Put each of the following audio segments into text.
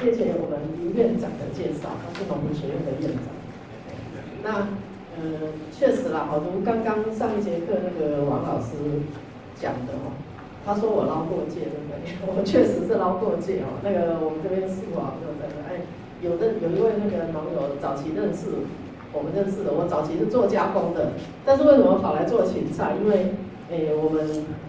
谢谢我们林院长的介绍，他是农民学院的院长。那确实啦，如刚刚上一节课那个王老师讲的哦，他说我捞过界，对不对？我确实是捞过界哦。那个我们这边树啊，就在那，有一位那个农友早期认识我们认识的，我早期是做加工的，但是为什么跑来做芹菜？因为我们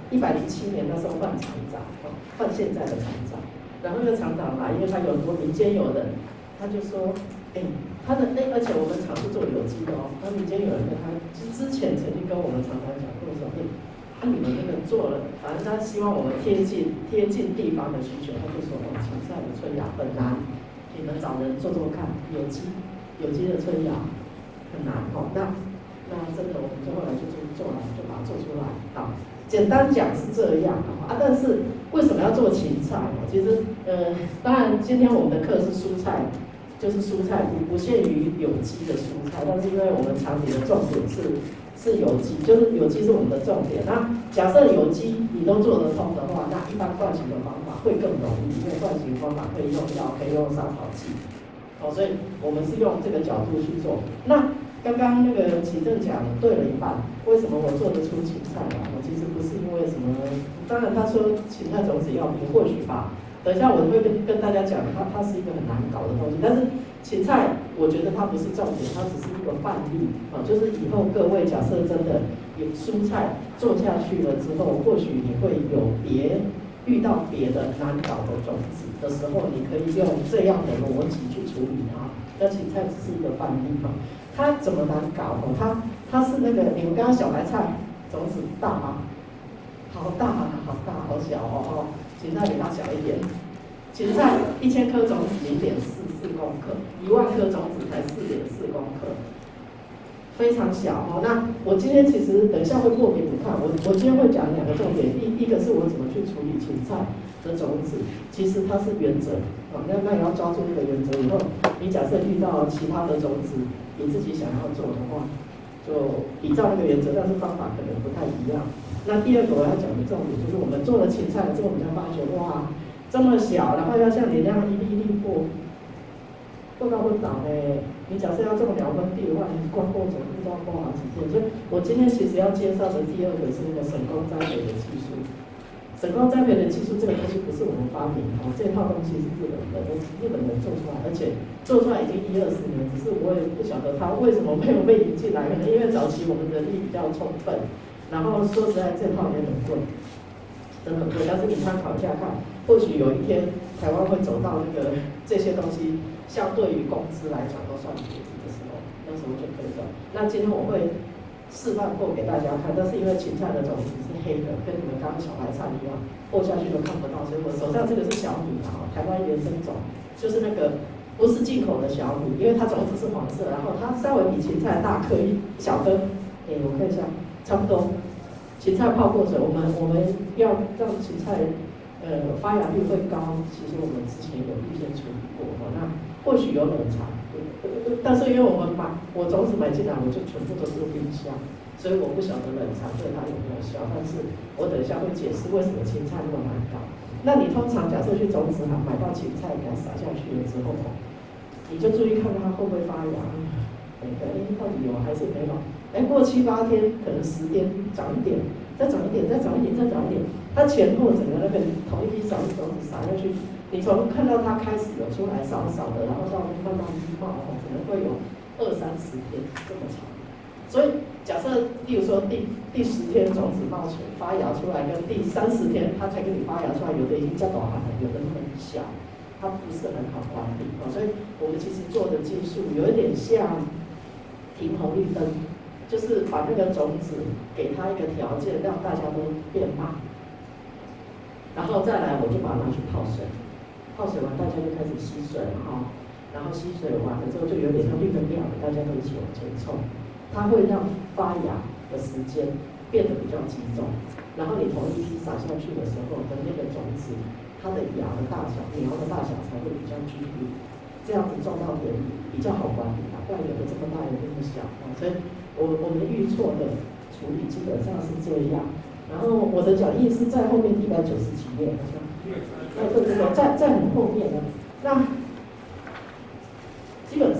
107年那时候换厂长，换现在的厂长，然后那个厂长来，因为他有很多民间有人，他就说，他的而且我们厂是做有机的哦，他民间有人跟他之前曾经跟我们厂长讲过说，你们那个做了，反正他希望我们贴近地方的需求，他就说芹菜的春芽很难，你们找人做做看，有机的春芽很难哦，那真的我们就后来就做了，就把它做出来。好，简单讲是这样啊，但是为什么要做芹菜？其实当然今天我们的课是蔬菜，就是蔬菜不限于有机的蔬菜，但是因为我们厂里的重点是有机，就是有机是我们的重点。那假设有机你都做得通的话，那一般惯性的方法会更容易，因为惯性方法可以用药，可以用杀草剂，所以我们是用这个角度去做。那刚刚那个启正讲对了一半，为什么我做得出芹菜来？其实不是因为什么，当然他说芹菜种子要品，或许吧。等一下我会跟大家讲，它是一个很难搞的东西，但是芹菜我觉得它不是重点，它只是一个范例啊，就是以后各位假设真的有蔬菜做下去了之后，或许你会遇到别的难搞的种子的时候，你可以用这样的逻辑去处理它。那芹菜只是一个范例嘛。它怎么难搞？它是那个你们刚刚小白菜种子大吗？好大啊，好大，好小哦。芹菜比它小一点。芹菜1000颗种子0.44公克，10000颗种子才4.4公克，非常小哦。那我今天其实等一下会过给你看，我今天会讲2个重点，一个是我怎么去处理芹菜的种子，其实它是原则啊，那也要抓住这个原则以后，你假设遇到其他的种子。你自己想要做的话，就依照那个原则，但是方法可能不太一样。那第二个我要讲的重点就是，我们做了芹菜之后，我们才发觉哇，这么小，然后要像你那样一粒一粒过到会倒嘞。你假设要种2分地的话，你光播种不知道播好几天。所以我今天其实要介绍的第二个是那个省工栽培的技术。省工栽培的技术这个东西不是我们发明的，这套东西是日本人做出来，而且做出来已经10-20年，只是我也不晓得它为什么没有被引进来，可能因为早期我们人力比较充分，然后说实在这套也很贵，真的很贵。但是你参考一下看，或许有一天台湾会走到那个这些东西相对于工资来讲都算便宜的时候，那时候就可以了。那今天我会示范过给大家看，但是因为芹菜的种子是黑的，跟你们刚刚小白菜一样，播下去都看不到，所以我手上这个是小米啊，台湾原生种，就是那个不是进口的小米，因为它种子是黄色，然后它稍微比芹菜大颗一小颗，我看一下，差不多。芹菜泡过水，我们要让芹菜发芽率会高，其实我们之前有预先处理过，那或许有冷藏。但是因为我种子买进来，我就全部都是冰箱，所以我不晓得冷藏对它有没有效。但是我等一下会解释为什么芹菜那么难搞。那你通常假设去种子行买到芹菜，给它撒下去了之后，你就注意看它会不会发芽。到底有还是没有？过7-8天，可能10天长一点，再长一点，再长一点，再长一点。它前后整个那个同一批种子撒下去。你从看到它开始有出来少少的，然后到慢慢冒可能会有20-30天这么长。所以假设，例如说第10天种子冒出发芽出来，跟第30天它才给你发芽出来，有的已经叫大汉了，有的很小，它不是很好管理所以我们其实做的技术有一点像停红绿灯，就是把那个种子给它一个条件，让大家都变慢，然后再来我就把它拿去泡水。泡水完，大家就开始吸水了然后吸水完了之后，就有点像绿灯亮了，大家都一起往前冲。它会让发芽的时间变得比较集中，然后你同一批撒下去的时候的那个种子，它的芽的大小、苗的大小才会比较均匀，这样子种到点比较好管理不然有的这么大，有的这么小所以我们预错的处理基本上是这样。然后我的讲义是在后面190几页，好像。对，在很后面的。那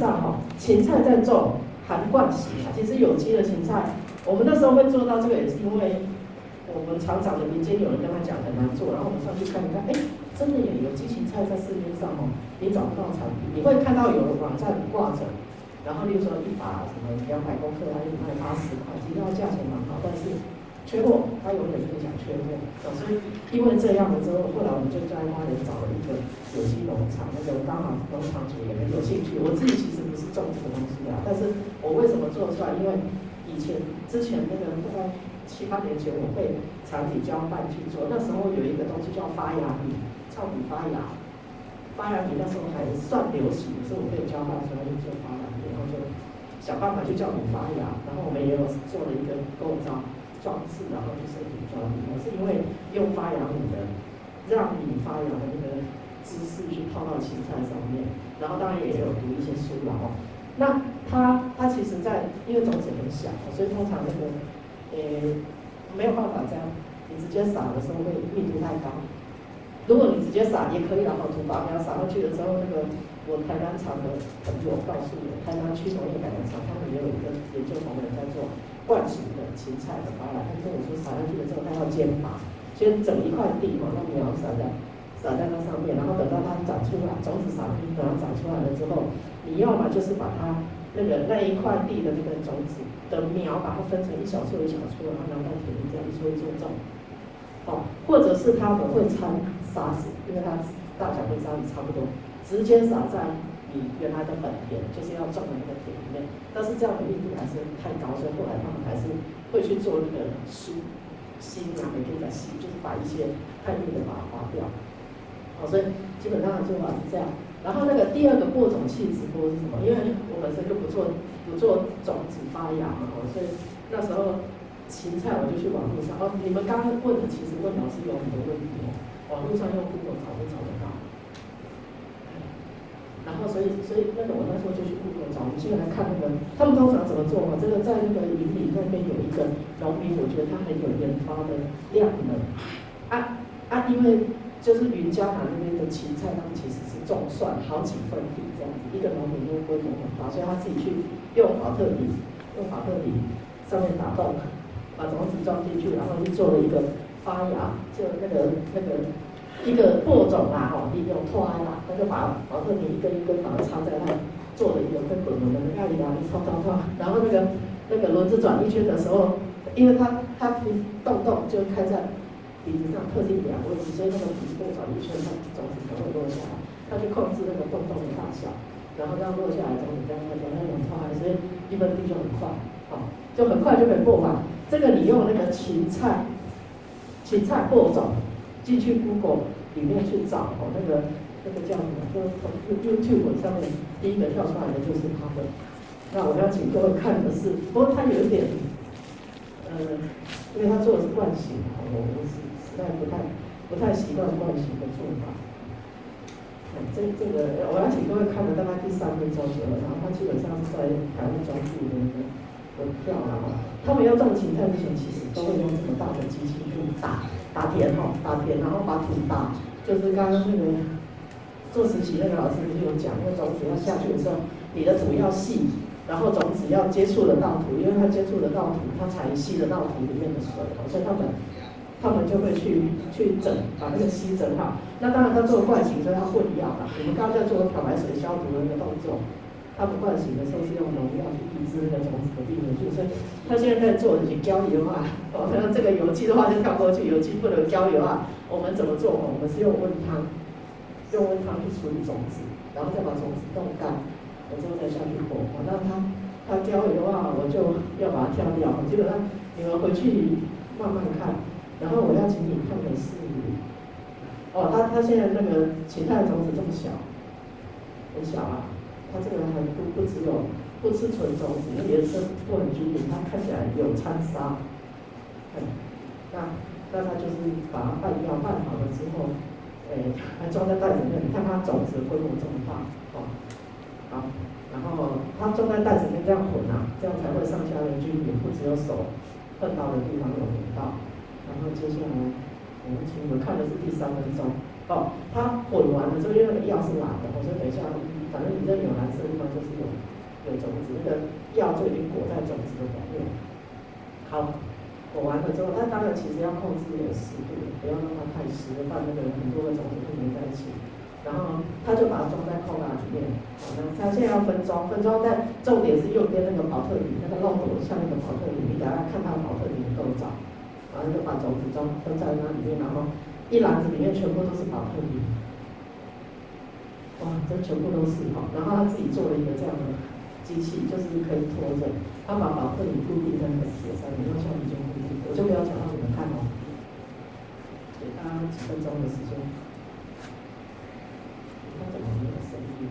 上芹菜在种含灌洗啊，其实有机的芹菜，我们那时候会做到这个，也是因为我们厂长的民间有人跟他讲很难做，然后我们上去看一看，真的也有机芹菜在市面上你找不到产品，你会看到有的网站挂着，然后例如说一把什么200公克，它就卖80块，其实它价钱蛮好，但是缺货，他永远跟你讲缺货，所以因为这样的之后，后来我们就在花莲找了一个有机农场，那个刚好农场主也很有兴趣。我自己其实不是种这个东西啊，但是我为什么做出来？因为之前那个大概7、8年前，我被产品交办去做，那时候有一个东西叫发芽米，糙米发芽，发芽米那时候还算流行，所以我被交办出来去做发芽米，然后就想办法去叫米发芽，然后我们也有做了一个构造。装置，然后就是米装米，我是因为用发芽米的，让米发芽的那个知识去套到芹菜上面，然后当然也有读一些书了那它其实因为种子很小，所以通常那个没有办法这样，你直接撒的时候会密度太高。如果你直接撒也可以，然后土拔苗撒上去的时候，那个我台南厂的朋友告诉我，台南区农业改良场他们也有一个研究同仁在做。灌型的芹菜的发芽，他跟我说撒下去的时候，他要间拔，先整一块地让苗撒在那上面，然后等到它长出来，种子撒进去，等它长出来了之后，你要么就是把它那一块地的那个种子的苗，把它分成一小撮一小撮，然后拿到田里这样一撮一撮种，或者是他们会掺沙子，因为它大小跟沙子差不多，直接撒在你原来的本田，就是要种的那个田里面，但是这样的密度还是太高，所以后来他们还是会去做那个稀啊，每天在稀，就是把一些太密的把它划掉。所以基本上的做法是这样。然后那个第二个播种器直播是什么？因为我本身就不做种子发芽嘛，所以那时候芹菜我就去网络上。你们刚刚问的其实问老师有很多问题网络上用 Google 找都找得到。然后所以那个我那时候就去 Google 找，我们现在来看那个他们通常怎么做这个在那个云里那边有一个农民，我觉得他很有研发的量能因为就是云嘉南那边的芹菜，他们其实是种算好几分地这样子，一个农民因为规模很大，所以他自己去用保特瓶上面打洞，把种子装进去，然后去做了一个发芽，就那个。一个播种利用拖拉啦，他就把保特瓶一根一根把它插在那，做了一个跟滚轮的那个拖，然后那个轮子转一圈的时候，因为它洞就开在鼻子上特定2个位置，所以那个鼻子跟转一圈，它种子才会落下来，它去控制那个洞的大小，然后这样落下来种子这样那种拖拉，所以1分地就很快，就很快就可以播完。这个你用那个芹菜播种。进去 Google 里面去找那个叫什么？就 YouTube 上面第一个跳出来的就是他们。那我要请各位看的是，不过他有一点，因为他做的是惯性，我实在不太习惯惯性的做法。这个我要请各位看的大概第3分钟左右，然后他基本上是在台湾专注的跳了他们要种芹菜之前，其实都会用这么大的机器去打田，然后把土打，就是刚刚那个做实习那个老师就有讲，那个种子要下去的时候，你的土要细，然后种子要接触得到土，因为它接触得到土，它才吸得到土里面的水，所以他们就会去整，把那个稀整好。那当然他做惯性，所以他混药了。我们刚刚在做漂白水消毒的那个动作。他不惯性的时候是用农药去抑制那个种子的病毒，所以他现在在做的是浇油那这个有机的话就跳过去，有机不能浇油我们怎么做我们是用温汤去处理种子，然后再把种子冻干，之后再下去火。那他浇油我就要把它挑掉。基本上你们回去慢慢看。然后我要请你看的是，他现在那个芹菜种子这么小，很小它这个还不只有不吃纯种子，那颜色不很均匀，它看起来有掺沙。那它就是把它拌好了之后，还装在袋子里面。你看它种子的规模这么大，好，然后它装在袋子里面这样混这样才会上下的均匀，不只有手碰到的地方有混到。然后接下来我们请你们看的是第3分钟。它混完了之后，因为那个药是辣的，所以等一下反正你这有蓝色的地方就是有种子，那个药就已经裹在种子的表面。好，裹完了之后，它当然其实要控制那个湿度，不要让它太湿，不然那个很多的种子会粘在一起。然后他就把它装在扣打里面。好，那他现在要分装，在重点是右边那个保特瓶，那个漏斗像那个保特瓶，你等下看它的保特瓶构造。然后就把种子分在那里面，然后一篮子里面全部都是保特瓶，哇，这全部都是哈。然后他自己做了一个这样的机器，就是可以拖着，他把保特瓶固定在那个铁上面，用橡皮筋固定，我就不要讲让你们看哦，给大家几分钟的时间。他怎么没有声音？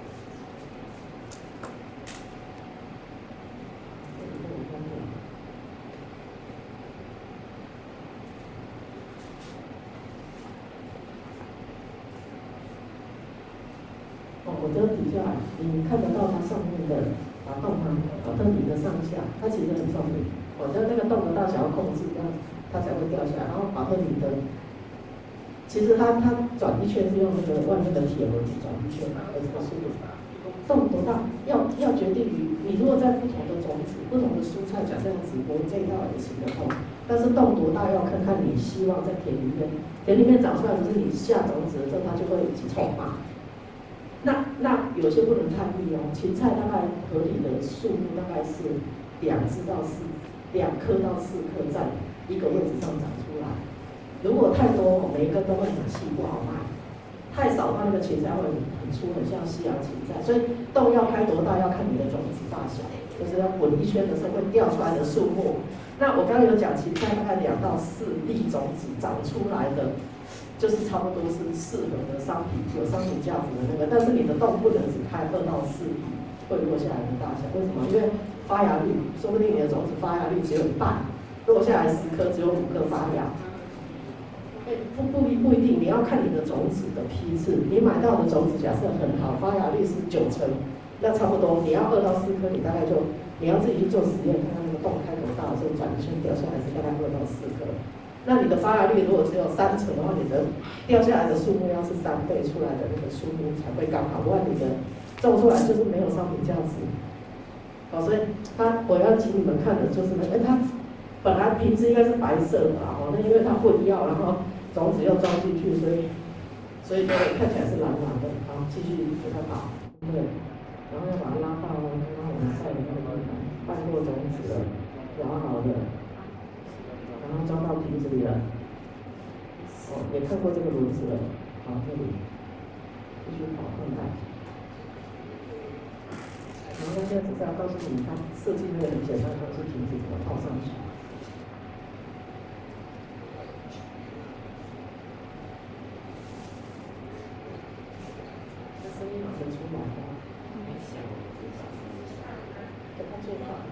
我这个底下你看得到它上面的洞吗？保特瓶的上下，它其实很聪明。我的那个洞的大小要控制，这样它才会掉下来。然后保特瓶的，其实它转一圈是用那个外面的铁轮转一圈，而这个速度。洞多大要决定于你如果在不同的种子、不同的蔬菜，假设用直播这一道也行的洞，但是洞多大要看看你希望在田里面长出来，不是你下种子的时候它就会一起冲嘛。那有些不能太密哦，芹菜大概合理的数目大概是2颗到4颗在一个位置上长出来。如果太多，每一根都会很细，不好卖；太少，它那个芹菜会很粗，很像西洋芹菜。所以洞要开多大，要看你的种子大小，就是要滚一圈的时候会掉出来的数目。那我刚刚有讲，芹菜大概2到4粒种子长出来的。就是差不多是适合的商品，有商品价值的那个，但是你的洞不能只开2到4粒会落下来的大小，为什么？因为发芽率，说不定你的种子发芽率只有1半，落下来10颗只有5颗发芽。不一定，你要看你的种子的批次，你买到的种子假设很好，发芽率是9成，那差不多你要2到4颗，你大概就你要自己去做实验，看看那个洞开多大的时候转一圈掉下来是大概2到4颗。那你的发芽率如果只有3成的话，你的掉下来的数目要是3倍出来的那个数目才会刚好，不然你的种出来就是没有商品价值。好，所以我要请你们看的就是那个，它本来瓶子应该是白色的啊，那因为它混药，然后种子又装进去，所以就看起来是蓝蓝的。好，继续给它打，对，然后要把它拉到刚刚我们晒的那个地方，拌过种子了，摇好的。然后装到瓶子里了，也看过这个轮子了，好，这里继续跑动态。然后现在只是要告诉你，它设计那个很简单，它是瓶子怎么套上去。这声音马上出来了，给它最大。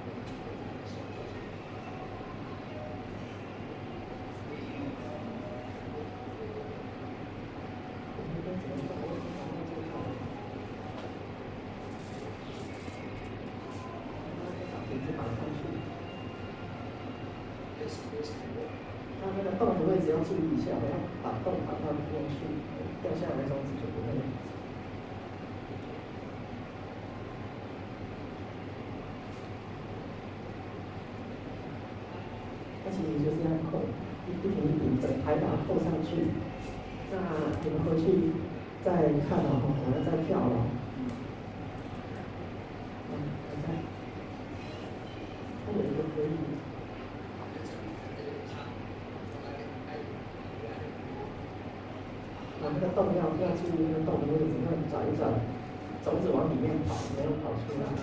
那那个洞的位置要注意一下，不要把洞放到里面去，掉下来的种子就不会。它其实就是要扣，一瓶的，还把它扣上去。那你们回去再看了哈，我们再跳了。它有一个可以。那个洞要注意那个洞的位置，要转一转，种子往里面跑，没有跑出来。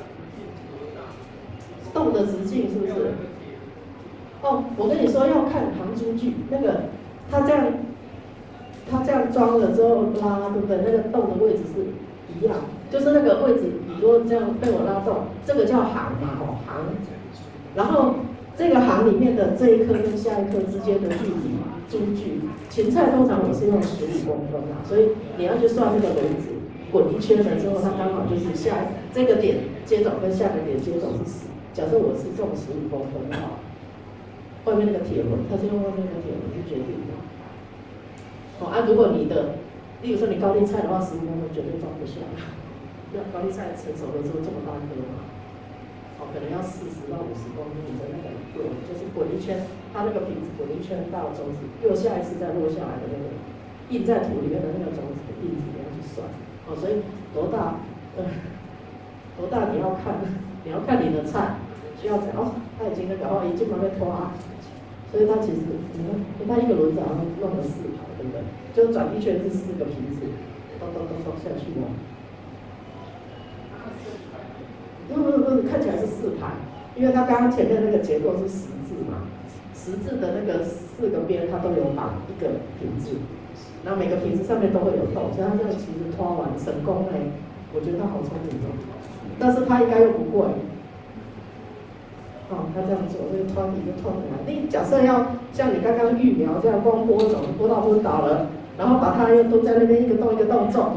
洞的直径是不是？哦，我跟你说要看行出距，那个它这样装了之后拉，对不对？那个洞的位置是一样，就是那个位置，你如果这样被我拉动，这个叫行嘛，行。然后这个行里面的这一颗跟下一颗之间的距离。珠距，芹菜通常我是用15公分啊，所以你要去算那个轮子滚一圈了之后，它刚好就是这个点接种跟下个点接种是假设我是种15公分啊，外面那个铁轮，它是用外面那个铁轮去决定的。如果你的，例如说你高丽菜的话，15公分绝对装不下， 要高丽菜成熟的时候这么大颗嘛，可能要40到50公斤的那个滚，就是滚一圈，它那个瓶子滚一圈到种子，又下一次再落下来的那个印在土里面的那个种子的印子，你要去算。所以多大你要看你的菜需要怎样。它已经那个已经慢慢拖啊，所以它其实它一个轮子好像弄了4排，对不对？就转一圈是4个瓶子，咚下去嘛。不，看起来是4排，因为它刚刚前面那个结构是十字嘛，十字的那个4个边它都有绑一个瓶子，然后每个瓶子上面都会有洞，所以它这样其实拖完成功嘞，我觉得他好聪明哦，但是他应该又不贵。他这样做，这个拖底就拖起来。你假设要像你刚刚育苗这样光播种，播到昏倒了，然后把它又都在那边一个洞一个洞种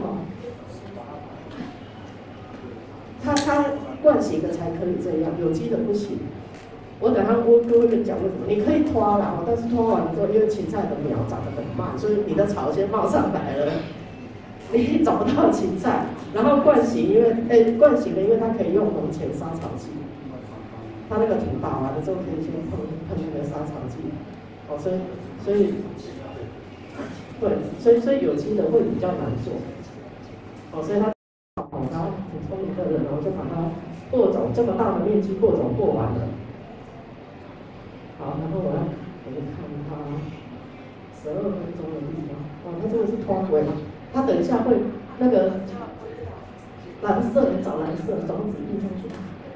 它惯性的才可以这样，有机的不行。我等下各位跟讲为什么，你可以拖啦，但是拖完之后，因为芹菜的苗长得很慢，所以你的草先冒上来了，你找不到芹菜。然后惯性，因为惯性的，因为它可以用农前杀草剂，它那个土打完了之后可以先喷那个杀草剂，所以对，所以有机的会比较难做，所以他很聪明的人，然后就把它播种这么大的面积播种播完了。好，然后我就看它12分钟的地方，它这个是拖尾，它等一下会那个蓝色，你找蓝色种子印上去。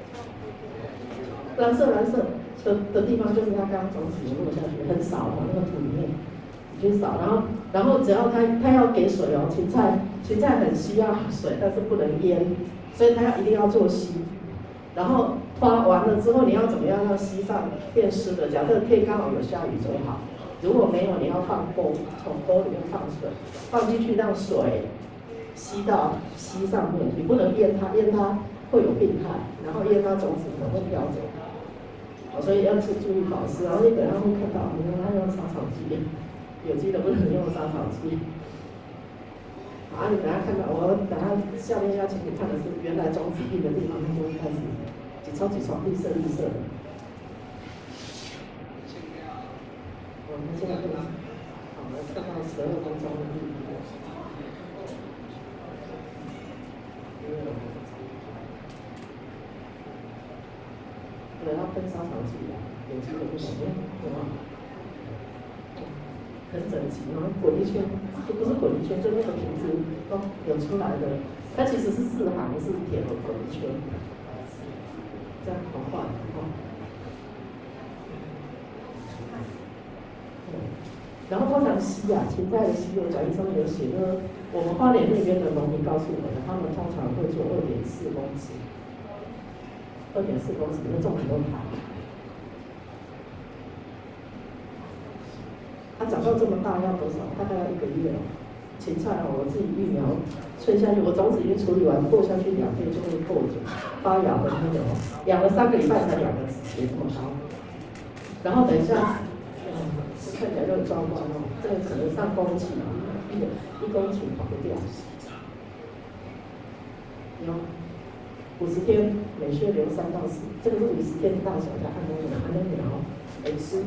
蓝色的地方就是它刚刚种子落下去，很少那个土里面已经少，然后只要它要给水哦，芹菜很需要水，但是不能淹，所以它一定要做稀。然后拖完了之后，你要怎么样让稀上变湿的？假设天刚好有下雨最好，如果没有，你要放沟，从沟里面放水，放进去让水吸到稀上面，你不能淹它，淹它会有病害，然后淹它种子可能会飘走。所以要注意保湿，然后你等下会看到，你看它用杀草剂，有机的不能用杀草剂。好，你等下看到，我等下下面要请你看的是原来种子印的地方，它就会开始几丛绿色的。我们现在好，来看到12分钟的地方。对，要喷杀草剂的，有机的不能用，对吧？很整齐，然后滚一圈，就不是滚一圈，就那个瓶子有出来的，它其实是4行是铁的滚一圈，这样好画然后通常稀芹菜的稀，我讲义上面有写，就是我们花莲那边的农民告诉我们，他们通常会做2.4公尺，2.4公尺，那种很多排。它长到这么大要多少？大概要1个月哦。芹菜我自己育苗吹下去，我种子已经处理完，播下去2天就会播种发芽的那种，养了3个礼拜才2个籽节这么高。然后等一下，看起来就很壮观哦。这个只能上公顷，1公顷跑不掉。有50天，每穴留3到4，这个是50天的大小的按那苗吃。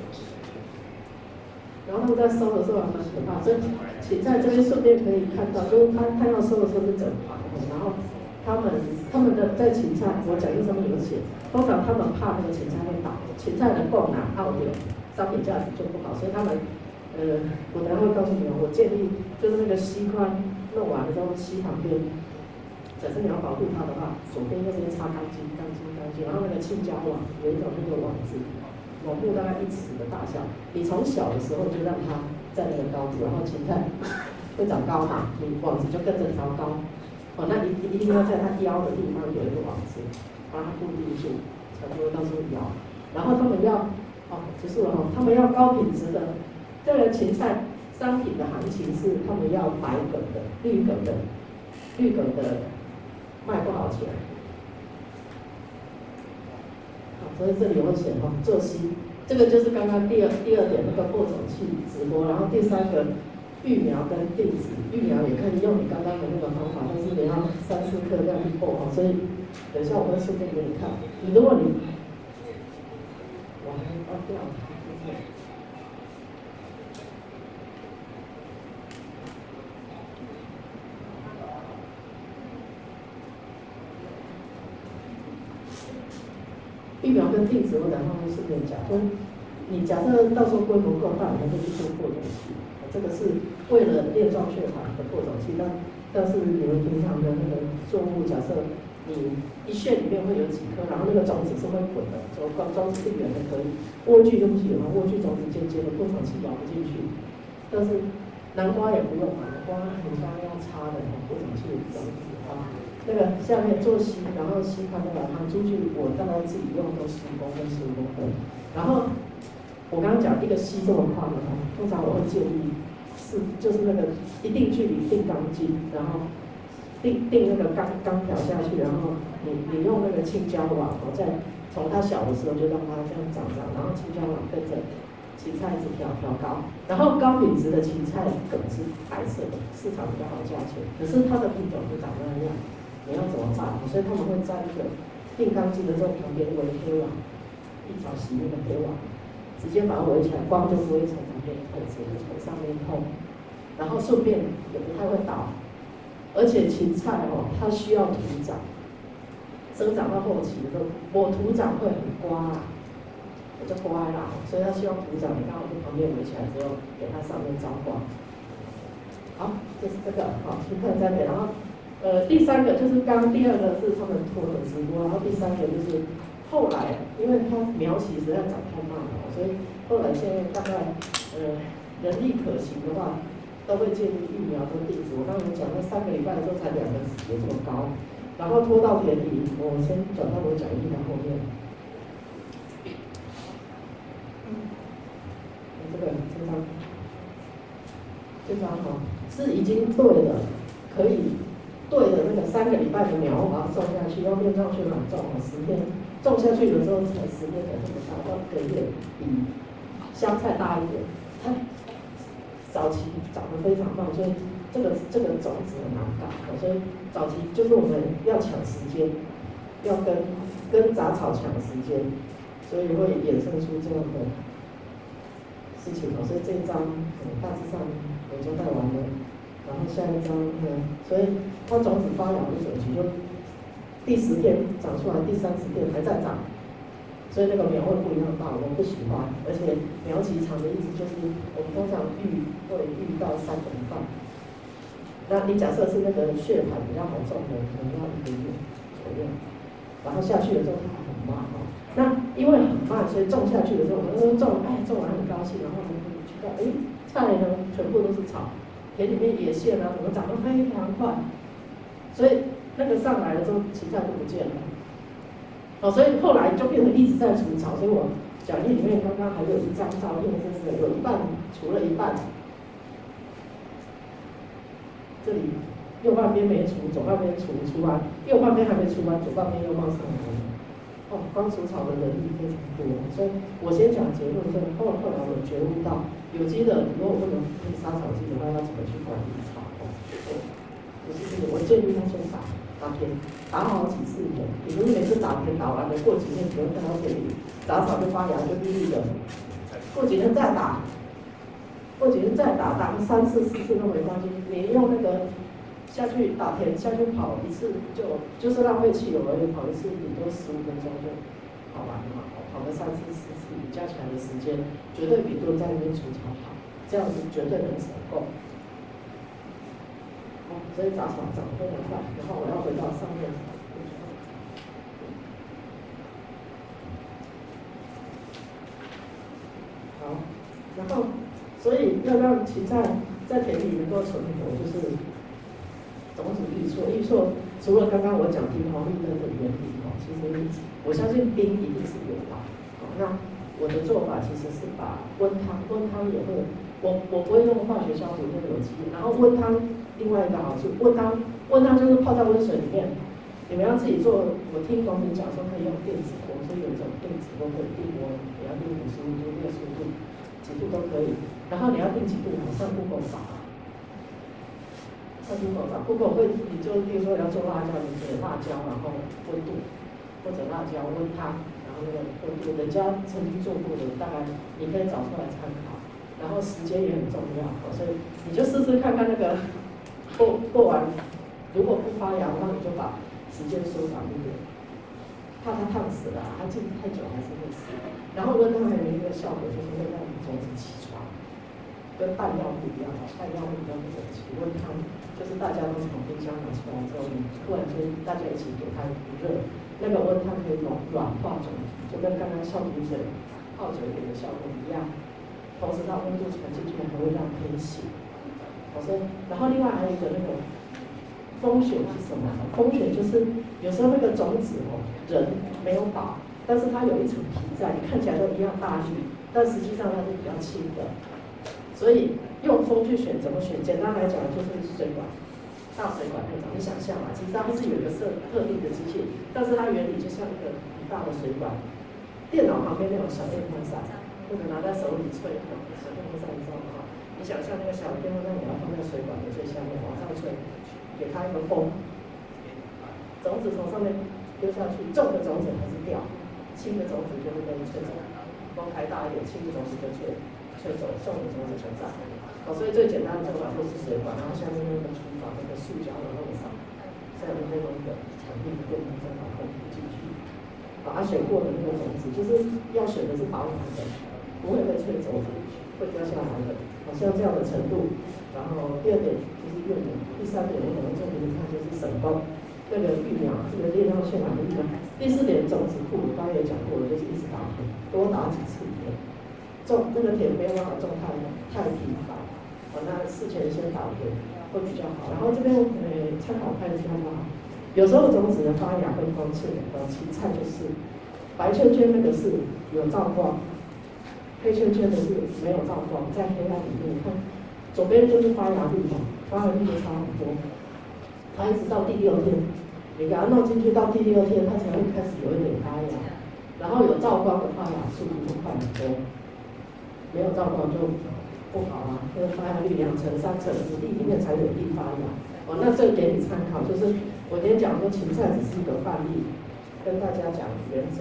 然后他们在收的时候还蛮可怕，所以芹菜这边顺便可以看到，就是他要收的时候是整排的，然后他们的在芹菜，我讲义上面有写，通常他们怕那个芹菜会倒，芹菜的供拿澳点，商品价值就不好，所以他们我等下会告诉你们，我建议就是那个溪宽弄完了之后，溪旁边，假设你要保护它的话，左边右边擦干净，然后那个青椒网有一种那个网子。网布大概1尺的大小，你从小的时候就让它在那个高度，然后芹菜会长高嘛，你网子就跟着调高。那一定要在它腰的地方有一个网子，把它固定住，才不会到时候摇。然后他们要结束了他们要高品质的。这个芹菜商品的行情是他们要白梗的、绿梗的卖不好钱。所以这里我写做稀，这个就是刚刚第二点那个播种器直播，然后第3个育苗跟定植，育苗也可以用你刚刚的那个方法，但是你要3、4克这样去播哦。所以等一下我会顺便给你看。如果你我还要掉它，育苗跟定植我等下会顺便讲。你假设到时候规模够大，你可以去做扩种器，这个是为了链状血管的扩种器。但是你们平常的那个作物，假设你一穴里面会有几颗，然后那个种子是会滚的，种子是圆的可以。莴苣对不起，莴苣种子尖尖的，扩种器咬不进去。但是南瓜也不用嘛，南瓜很刚要插的扩种器种子啊。那个下面做溪，然后溪看过来，它出去我大概自己用都10公分、15公分，然后。我刚刚讲一个溪这么宽的哈，通常我会建议就是那个一定距离定钢筋，然后定那个钢条下去，然后你用那个青椒网，再从它小的时候就让它这样长，然后青椒网跟着芹菜一直挑高，然后高品质的芹菜梗是白色的，市场比较好价钱，可是它的品种就长那样，你要怎么办？所以他们会在一个定钢筋的时候旁边围黑网，一条洗那个黑网。直接把它围起来，光就不会从旁边透，直接从上面透，然后顺便也不太会倒，而且芹菜它需要土长，生长到后期的时候，我土长会很刮啦，我就刮啦，所以它需要土长，你刚好就旁边围起来之后，给它上面招光。好，就是这个芹菜栽培，然后第3个就是第2个是他们拖的直播，然后第3个就是后来，因为它苗期实在长太慢了。所以后来现在大概人力可行的话，都会建议育苗跟定植。我刚才讲那3个礼拜的时候才2个节这么高，然后拖到田里，我先转到我讲义的后面。这张是已经对了，可以对的那个3个礼拜的苗，我把它种下去，用链状血管种10天。种下去的时候才10天才这么大，到1个月比香菜大一点。它早期长得非常慢，所以这个种子很难搞，所以早期就是我们要抢时间，要跟杂草抢时间，所以会衍生出这样的事情。所以这一章大致上我交代完了，然后下一章所以它种子发芽的周期就。第10天长出来，第30天还在长，所以那个苗会不一样大，我不喜欢。而且苗期长的意思就是，我们通常会育到3个礼拜。那你假设是那个血盘比较好种的，可能要1个月左右。然后下去的时候它很慢那因为很慢，所以种下去的时候，我们种完很高兴，然后我们去看，菜呢全部都是草，田里面野苋怎么长得非常快，所以。那个上来了之后，芹菜就不见了，所以后来就变成一直在除草。所以我讲义里面刚刚还有一张照片，就是有一半除了一半，这里右半边没除，左半边除完，右半边还没除完，左半边又冒上来了。光除草的人力非常多，所以我先讲结论，后来我觉悟到，有机的如果不能用杀草剂的话，要怎么去管理草？不是这个，我建议他先打田，打好几次田。你如果每次打田打完了，过几天不用看到田里杂草就发芽就绿绿的，过几天再打，打个3次4次都没关系。你用那个下去打田下去跑一次就是浪费汽油而已，跑一次顶多15分钟就跑完了嘛。跑个3次4次，你加起来的时间绝对比蹲在那边除草好，这样子绝对能省够。所以杂草长得非常快，然后我要回到上面。好，然后所以要让芹菜在田里能够存活，就是种子预测除了刚刚我讲停红绿灯的原理其实我相信冰一定是有的。那我的做法其实是把温汤也会，我不会用化学消毒跟有机，然后温汤。另外一个好处，温汤就是泡在温水里面。你们要自己做，我听农民讲说可以用电子锅，所以有一种电子锅可以定温，你要定55度、65度，几度都可以。然后你要定几度，上Google找， 在 Google 上 ，Google 会，你就比如说要做辣椒，你写辣椒，然后温度，或者辣椒温汤，然后那个温度，人家曾经做过的，大概你可以找出来参考。然后时间也很重要，所以你就试试看看那个过完，如果不发芽，那你就把时间缩短一点，怕它烫死了，它浸太久还是会死。然后温汤还有一个效果就是会让种子起床。跟拌料不一样啊，拌料会比较不整齐。温汤就是大家都从冰箱拿出来之后，你突然间大家一起给它一热，那个温汤可以软化种子，就跟刚刚消毒水泡久一点的效果一样。同时它温度传进去还会让它醒。所以，然后另外还有一个那个风选是什么？风选就是有时候那个种子人没有倒，但是它有一层皮在，你看起来都一样大粒，但实际上它是比较轻的。所以用风去选怎么选？简单来讲就是水管，大水管那种。你想象嘛，其实它是有一个特定的机器，但是它原理就像一个很大的水管。电脑旁边那种小电风扇，或者拿在手里吹的小电风扇，你知道吗？你想象那个小电风扇，你要放在水管的最下面往上吹，给它一个风，种子从上面丢下去，重的种子还是掉，轻的种子就会被吹走。风开大一点，轻的种子就吹走，重的种子就在。所以最简单的做法就是水管，然后下面那个厨房那个塑胶的漏勺，下面再用一个强力的电风扇把空气进去，把它选过的那个种子，就是要选的是保暖的，不会被吹走的，会掉下来的。像这样的程度。然后第二点就是用的，第三点我可能重点看就是省工，那个育苗，这个力量渲染的育苗。第四点种子库，我刚才也讲过了，就是一直打田，多打几次田。种那个田没有办法种太频繁，那事前先打田会比较好。然后这边参考看一下吧。有时候种子的发芽会光刺芹菜就是白圈圈那个是有照光，黑圈圈的是没有照光，在黑暗里面你看。左边就是发芽率嘛，发芽率就差很多。它一直到第6天，你给它弄进去到第6天，它才会开始有一点发芽。然后有照光的发芽速度就快很多，没有照光就不好啊。那个发芽率2成、3成，土地里面才有地发芽。那这个给你参考，就是我今天讲说芹菜只是一个范例，跟大家讲原则。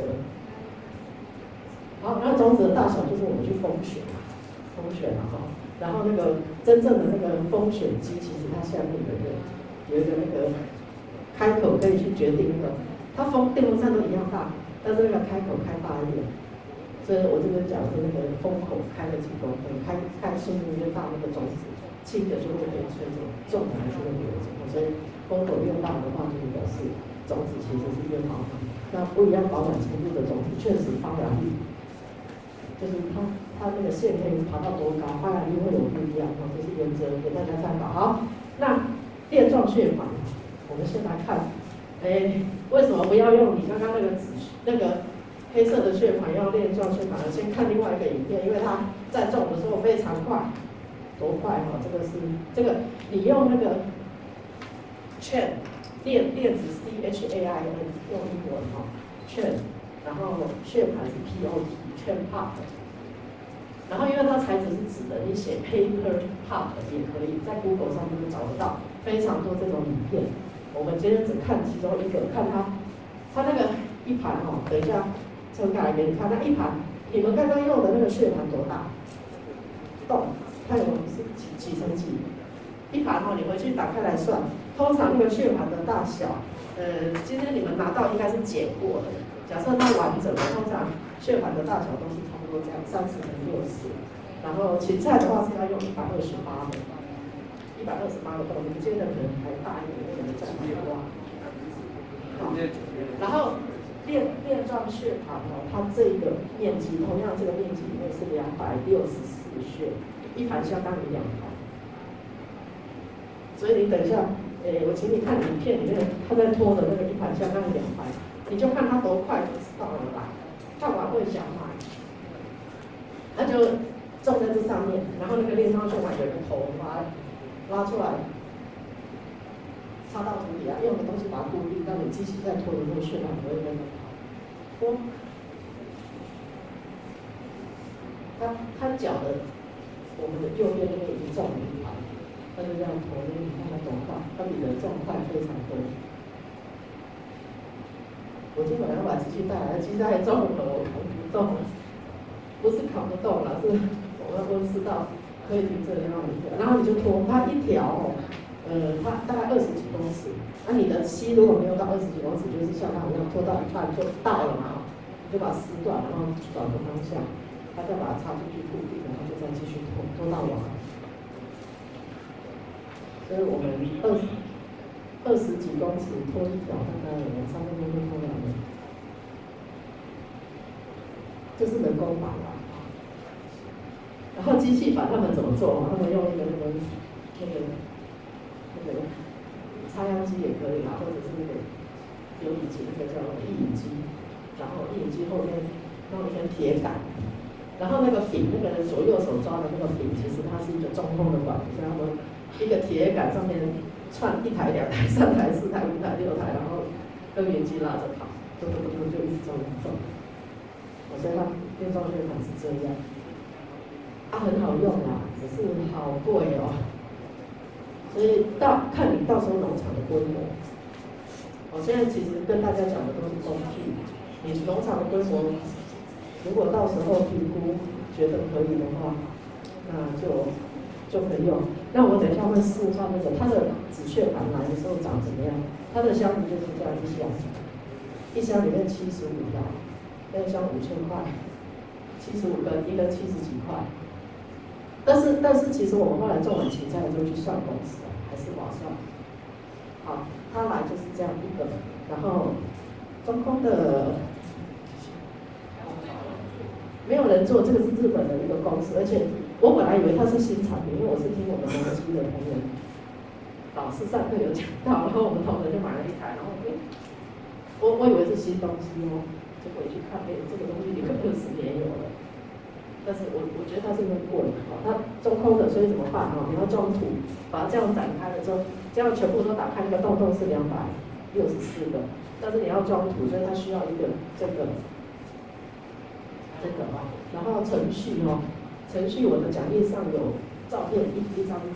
好，那种子的大小就是我们去风选了哈。然后那个真正的那个风选机，其实它下面有一个那个开口可以去决定那个，它电风扇都一样大，但是那个开口开大一点。所以我这边讲是那个风口开了几公分，开速度越大，那个种子轻的就会被吹走，重的还是会留着。所以风口越大的话，就表示种子其实是越保暖。那不一样保暖程度的种子，确实发芽率。就是它那个线可以爬到多高，发芽率会有不一样，这是原则，给大家参考。好，那链状血管，我们先来看，为什么不要用你刚刚那个黑色的血管，要链状血管？先看另外一个影片，因为它在种的时候非常快，多快哈！这个你用那个 chain 链子 CHAIN 用英文哈 chain， 然后血盘是 POT chain part。然后因为它材质是纸的，你写 paper part 也可以，在 Google 上面找得到非常多这种影片。我们今天只看其中一个，看它那个一盘等一下撑开来给你看。那一盘，你们刚刚用的那个血盘多大？洞，看有是几乘几？一盘你回去打开来算，通常那个血盘的大小，今天你们拿到应该是剪过的。假设它完整的，通常血盘的大小都是差不多这样，30乘60。然后芹菜的话是要用128的，128个洞，你们接的可能还大一点，因为你们再去挖。好，然后链状血盘它这个面积，同样这个面积里面是264穴，一盘相当于2盘。所以你等一下，我请你看影片里面他在拖的那个一盘相当于2盘。你就看它多快就知道了吧，看完会想买，那就种在这上面，然后那个链状血管有一个头，把它拉出来，插到土里用的东西把它固定，让你机器在拖的时候血管不会跟着跑。它脚的，我们的右边那边已经种了一盘， 它就这样拖，因为你看它多快，它比人重快非常多。我今天本来要把机器带来，机器太重了，我扛不动，不是扛不动了，是我们公司到可以停这里让你调，然后你就拖它一条哦，它大概20几公尺，那你的吸如果没有到20几公尺，就是像它一样拖到一半就到了嘛，你就把它撕断，然后找个方向，它再把它插进去固定，然后就再继续拖到网。所以我们20几公尺拖一条，大概我们3分钟就拖完了。这是人工板啦。然后机器板他们怎么做？他们用一个那个插秧机也可以啦，或者是那个有以前那个叫印影机，然后印影机后面弄一根铁杆，然后那个柄，那个人左右手抓的那个柄，其实它是一个中空的管子，然后一个铁杆上面串1台、2台、3台、4台、5台、6台，然后跟原机拉着跑，就一直走。所以它电动血管是这样，很好用啦，只是好贵哦。所以看你到时候农场的规模。我现在其实跟大家讲的都是工具，你农场的规模，如果到时候评估觉得可以的话，那就可以用。那我等一下会示范那个它的止血盘来的时候长怎么样。它的箱子就是这样一箱里面75条，那一箱5000块，75根，一根70几块。但是其实我们后来种完芹菜之后去算工时，还是划算。好，它来就是这样一个，然后中空的。没有人做，这个是日本的一个公司，而且我本来以为它是新产品，因为我是听我们农机的同仁老师上课有讲到，然后我们同仁就买了一台，然后我以为是新东西哦，结果一去看，这个东西可能20年有了，但是我觉得它是因为贵，它中空的，所以怎么办啊？你要装土，把它这样展开了之后，这样全部都打开，那个洞是264个，但是你要装土，所以它需要一个这个然后程序我的讲义上有照片，一张。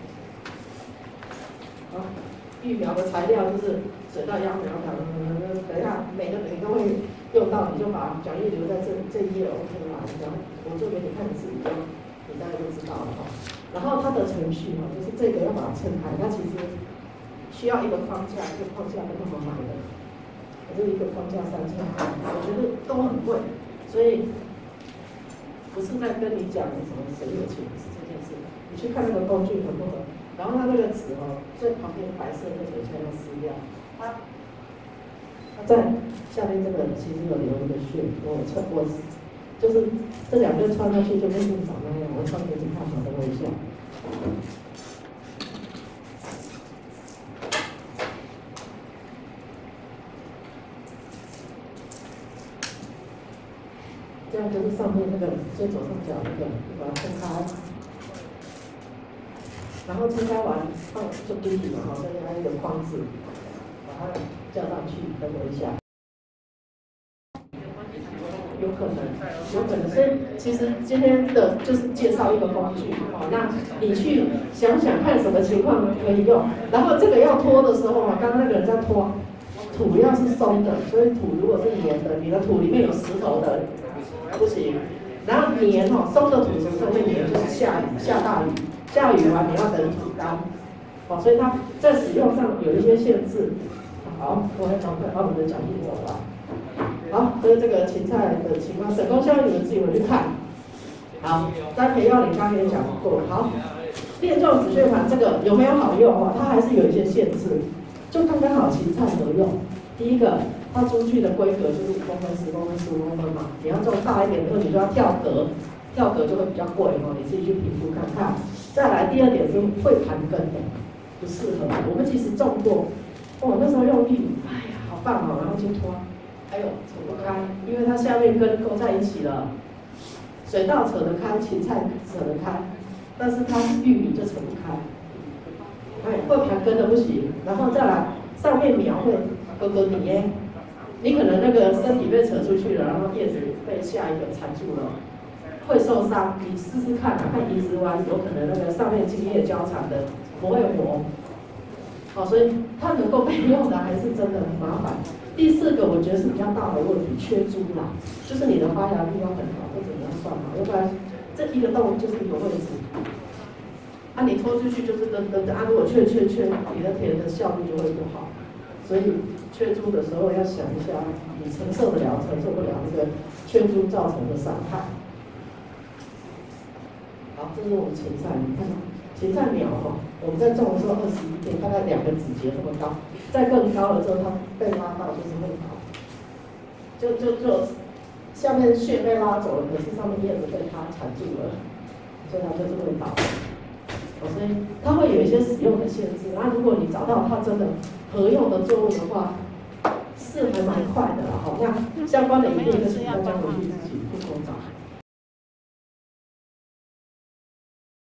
好，育苗的材料就是水稻秧苗等一下每个你都会用到，你就把讲义留在这一页 OK 啦。然后我做给你看，你自己用，你大概就知道了哈。然后它的程序就是这个要把它撑开，它其实需要一个框架，一个框架跟他们买的，可是一个框架3000块，我觉得都很贵，所以。不是在跟你讲什么谁有钱，不是这件事。你去看那个工具合不合，然后它那个纸最旁边白色那个才要撕掉。它在下面这个其实有留一个穴，我就是这2根穿上去就跟正常那样，我穿给你看好，等我一下。这样就是上面那个最左上角那个，就把它撑开，然后撑开完放就堆底嘛，所以还有一个框子，把它架上去，等我一下。有可能，所以其实今天的就是介绍一个工具，那你去想想看什么情况可以用，然后这个要拖的时候刚刚那个人在拖，土要是松的，所以土如果是黏的，你的土里面有石头的。不行，然后黏松的土什么时候会黏？就是下大雨，下雨完你要等土干，所以它在使用上有一些限制。好，我来赶快把我们的讲义走了。好，所以这个芹菜的情况，省工效益你们自己回去看。好，栽培药理刚刚也讲过。好，链状止血盘这个有没有好用它还是有一些限制，就刚刚好芹菜合用。第一个。它出去的规格就是5公分、10公分、15公分嘛，你要种大一点的，你就要跳格，跳格就会比较贵你自己去评估看看。再来第2点是会盘根的，不适合。我们其实种过，那时候用力，好棒然后就拖，扯不开，因为它下面根勾在一起了。水稻扯得开，芹菜扯得开，但是它玉米就扯不开，会盘根的不行。然后再来上面苗会割底你可能那个身体被扯出去了，然后叶子被下一个缠住了， 会受伤，你试试看，看移植完有可能那个上面茎叶交缠的不会活。好，所以它能够被用的还是真的很麻烦。第4个我觉得是比较大的问题，缺猪啦，就是你的发芽率要很好，或者你要算好，要不然这一个洞就是一个位置。啊，你拖出去就是跟啊，如果缺，你的田的效率就会不好。所以缺猪的时候要想一下，你承受得了，承受不了这个缺猪造成的伤害。好，这是我们芹菜，你看芹菜苗哈，我们在种的时候21天，大概2个指节这么高，再更高了之后，它被拉到就是会倒，就下面血被拉走了，可是上面叶子被它缠住了，所以它就是会倒。所以它会有一些使用的限制。那如果你找到它真的合用的作物的话，是还蛮快的啦。好，那相关的一定就是要将回去自己去多找。